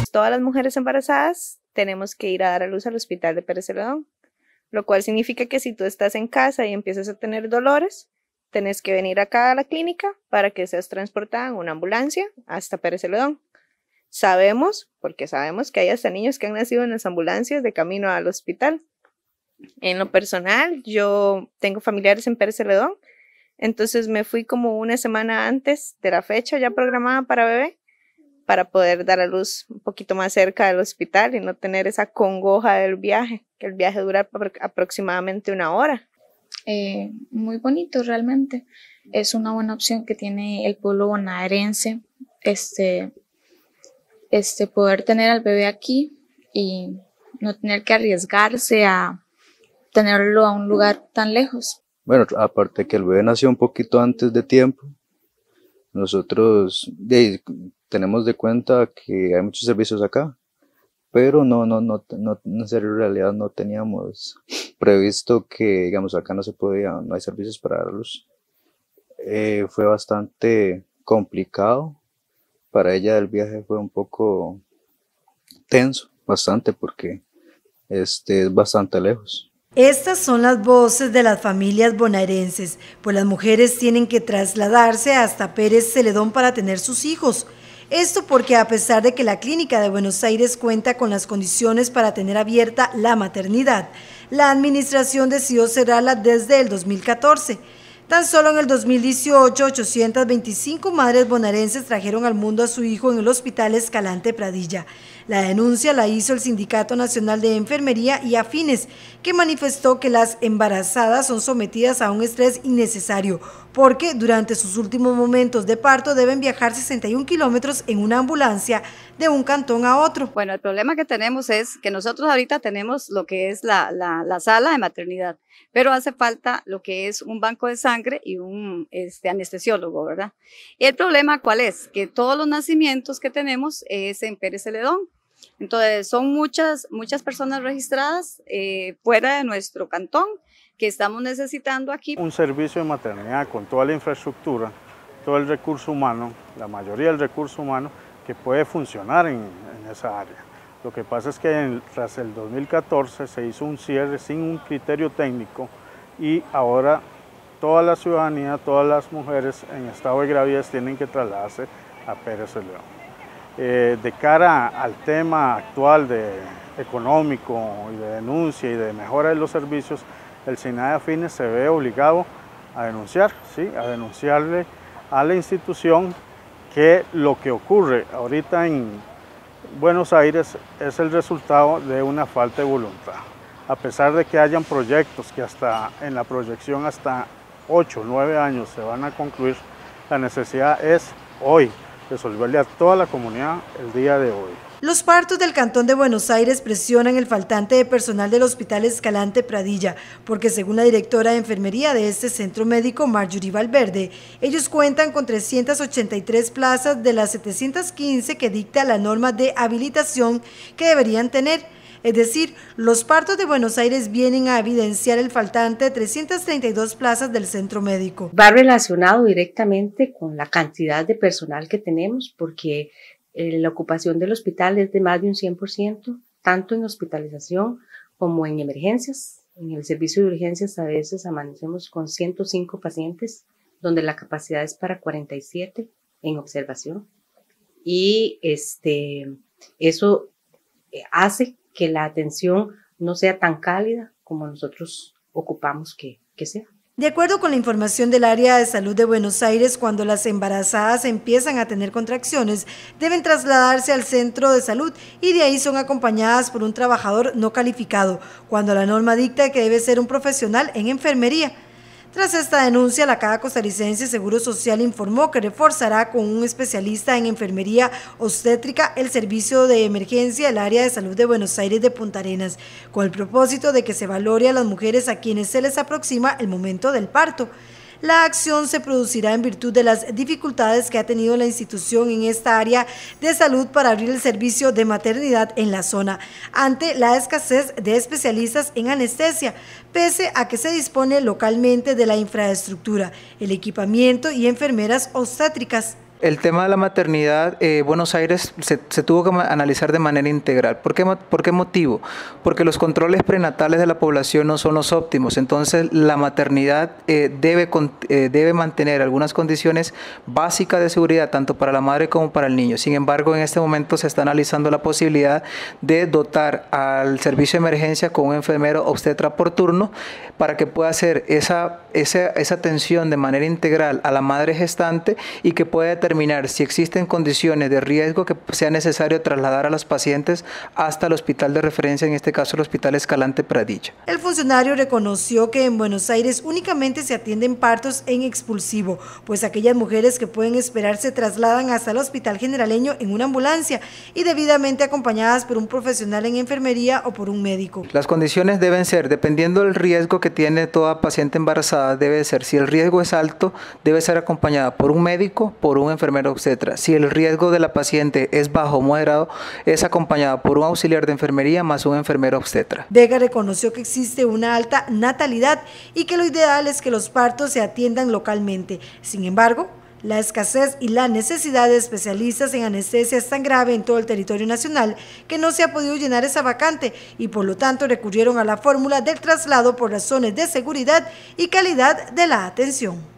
Entonces, todas las mujeres embarazadas tenemos que ir a dar a luz al hospital de Pérez Celedón, lo cual significa que si tú estás en casa y empiezas a tener dolores, tenés que venir acá a la clínica para que seas transportada en una ambulancia hasta Pérez Celedón. Sabemos, porque sabemos que hay hasta niños que han nacido en las ambulancias de camino al hospital. En lo personal, yo tengo familiares en Pérez Celedón, entonces me fui como una semana antes de la fecha ya programada para bebé, para poder dar a luz un poquito más cerca del hospital y no tener esa congoja del viaje, que el viaje dura aproximadamente 1 hora. Muy bonito realmente, es una buena opción que tiene el pueblo bonaerense, poder tener al bebé aquí y no tener que arriesgarse a tenerlo a un lugar tan lejos. Bueno, aparte que el bebé nació un poquito antes de tiempo, nosotros tenemos de cuenta que hay muchos servicios acá, pero en realidad no teníamos previsto que, digamos, acá no hay servicios para dar luz. Fue bastante complicado. Para ella el viaje fue un poco tenso, bastante, porque es bastante lejos. Estas son las voces de las familias bonaerenses, pues las mujeres tienen que trasladarse hasta Pérez Celedón para tener sus hijos. Esto porque a pesar de que la Clínica de Buenos Aires cuenta con las condiciones para tener abierta la maternidad, la administración decidió cerrarla desde el 2014. Tan solo en el 2018, 825 madres bonaerenses trajeron al mundo a su hijo en el Hospital Escalante Pradilla. La denuncia la hizo el Sindicato Nacional de Enfermería y Afines, que manifestó que las embarazadas son sometidas a un estrés innecesario, porque durante sus últimos momentos de parto deben viajar 61 kilómetros en una ambulancia de un cantón a otro. Bueno, el problema que tenemos es que nosotros ahorita tenemos lo que es la sala de maternidad, pero hace falta lo que es un banco de sangre y un anestesiólogo, ¿verdad? Y el problema, ¿cuál es? Que todos los nacimientos que tenemos es en Pérez Celedón. Entonces, son muchas personas registradas fuera de nuestro cantón que estamos necesitando aquí. Un servicio de maternidad con toda la infraestructura, todo el recurso humano, la mayoría del recurso humano que puede funcionar en esa área. Lo que pasa es que tras el 2014 se hizo un cierre sin un criterio técnico y ahora toda la ciudadanía, todas las mujeres en estado de gravidez tienen que trasladarse a Pérez Celedón. De cara al tema actual económico y de denuncia y de mejora de los servicios, el SINAE Afines se ve obligado a denunciar, ¿sí? A denunciarle a la institución que lo que ocurre ahorita en Buenos Aires es el resultado de una falta de voluntad. A pesar de que hayan proyectos que hasta en la proyección hasta 8 o 9 años se van a concluir, la necesidad es hoy resolverle a toda la comunidad el día de hoy. Los partos del Cantón de Buenos Aires presionan el faltante de personal del Hospital Escalante Pradilla, porque según la directora de enfermería de este centro médico, Marjorie Valverde, ellos cuentan con 383 plazas de las 715 que dicta la norma de habilitación que deberían tener. Es decir, los partos de Buenos Aires vienen a evidenciar el faltante de 332 plazas del centro médico. Va relacionado directamente con la cantidad de personal que tenemos, porque la ocupación del hospital es de más de un 100%, tanto en hospitalización como en emergencias. En el servicio de urgencias a veces amanecemos con 105 pacientes, donde la capacidad es para 47 en observación. Y eso hace que la atención no sea tan cálida como nosotros ocupamos que sea. De acuerdo con la información del área de salud de Buenos Aires, cuando las embarazadas empiezan a tener contracciones, deben trasladarse al centro de salud y de ahí son acompañadas por un trabajador no calificado, cuando la norma dicta que debe ser un profesional en enfermería. Tras esta denuncia, la Caja Costarricense de Seguro Social informó que reforzará con un especialista en enfermería obstétrica el servicio de emergencia del área de salud de Buenos Aires de Punta Arenas, con el propósito de que se valore a las mujeres a quienes se les aproxima el momento del parto. La acción se producirá en virtud de las dificultades que ha tenido la institución en esta área de salud para abrir el servicio de maternidad en la zona, ante la escasez de especialistas en anestesia, pese a que se dispone localmente de la infraestructura, el equipamiento y enfermeras obstétricas. El tema de la maternidad, Buenos Aires se tuvo que analizar de manera integral. ¿Por qué motivo? Porque los controles prenatales de la población no son los óptimos, entonces la maternidad debe mantener algunas condiciones básicas de seguridad tanto para la madre como para el niño. Sin embargo, en este momento se está analizando la posibilidad de dotar al servicio de emergencia con un enfermero obstetra por turno para que pueda hacer esa atención de manera integral a la madre gestante y que pueda determinar si existen condiciones de riesgo que sea necesario trasladar a los pacientes hasta el hospital de referencia, en este caso el Hospital Escalante Pradilla. El funcionario reconoció que en Buenos Aires únicamente se atienden partos en expulsivo, pues aquellas mujeres que pueden esperar se trasladan hasta el Hospital Generaleño en una ambulancia y debidamente acompañadas por un profesional en enfermería o por un médico. Las condiciones deben ser, dependiendo del riesgo que tiene toda paciente embarazada, debe ser, si el riesgo es alto, debe ser acompañada por un médico, por un enfermero obstetra. Si el riesgo de la paciente es bajo o moderado, es acompañada por un auxiliar de enfermería más un enfermero obstetra. Vega reconoció que existe una alta natalidad y que lo ideal es que los partos se atiendan localmente. Sin embargo, la escasez y la necesidad de especialistas en anestesia es tan grave en todo el territorio nacional que no se ha podido llenar esa vacante y por lo tanto recurrieron a la fórmula del traslado por razones de seguridad y calidad de la atención.